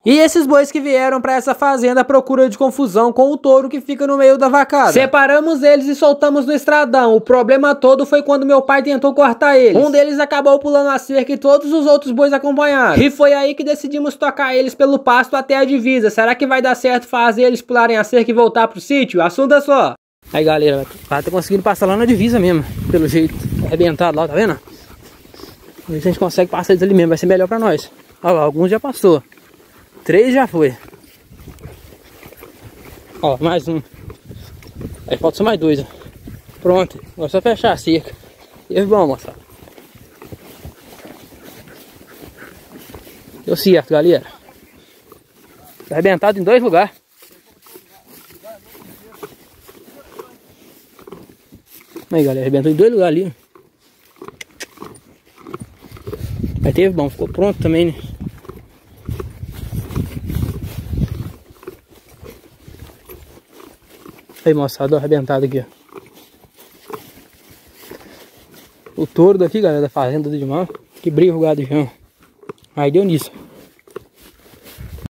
E esses bois que vieram pra essa fazenda à procura de confusão com o touro que fica no meio da vacada. Separamos eles e soltamos no estradão. O problema todo foi quando meu pai tentou cortar eles. Um deles acabou pulando a cerca e todos os outros bois acompanharam. E foi aí que decidimos tocar eles pelo pasto até a divisa. Será que vai dar certo fazer eles pularem a cerca e voltar pro sítio? Assunto é só. Aí galera, vai ter conseguindo passar lá na divisa mesmo, pelo jeito. Arrebentado lá, tá vendo? Ver se a gente consegue passar eles ali mesmo, vai ser melhor pra nós. Olha lá, alguns já passou. 3 já foi. Ó, mais um. Aí falta só mais 2, ó. Pronto, agora é só fechar a cerca. E vamos, moçada. Deu certo, galera. Tá arrebentado em 2 lugares. Aí, galera, arrebentou em 2 lugares ali. Aí teve bom, ficou pronto também, né? Aí, moçada, arrebentado aqui, ó. O touro daqui, galera, da fazenda do Edmar, que briga o gado de chão. Aí deu nisso.